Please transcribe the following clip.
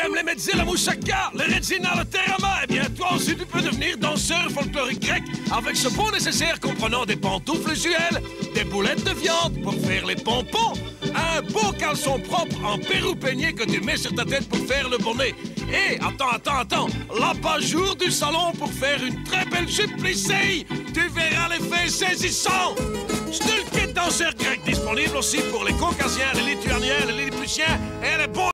aimes les mezzés, la moussaka, le redzina, le terama, eh bien, toi aussi, tu peux devenir danseur folklorique grec avec ce bon nécessaire comprenant des pantoufles usuelles, des boulettes de viande pour faire les pompons, un beau caleçon propre en Pérou peigné que tu mets sur ta tête pour faire le bonnet. Et, attends, l'abat-jour du salon pour faire une très belle jupe plissée. Tu verras l'effet saisissant. Stulkit danseur grec disponible aussi pour les caucasiens, les lituaniens, les lilliputiens et les